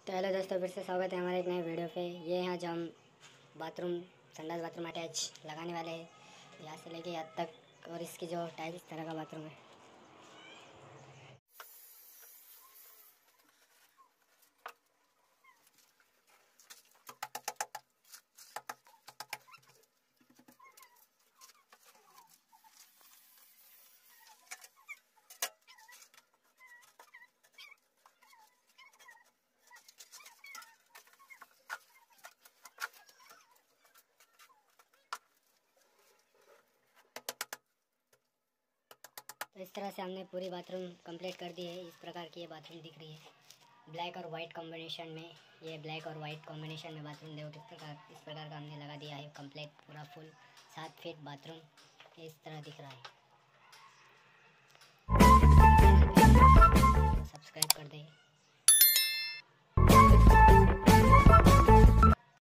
तो हेलो दोस्तों, फिर से स्वागत है हमारे एक नए वीडियो पे। ये यहाँ जो हम बाथरूम संडास बाथरूम अटैच लगाने वाले हैं, यहाँ से लेके यहाँ तक, और इसकी जो टाइल्स इस तरह का बाथरूम है। तो इस तरह से हमने पूरी बाथरूम कंप्लीट कर दी है। इस प्रकार की ये बाथरूम दिख रही है, ब्लैक और वाइट कॉम्बिनेशन में। ये ब्लैक और वाइट कॉम्बिनेशन में बाथरूम देखो इस प्रकार का हमने लगा दिया है कंप्लीट, पूरा फुल 7 फीट बाथरूम इस तरह दिख रहा है। सब्सक्राइब कर दें।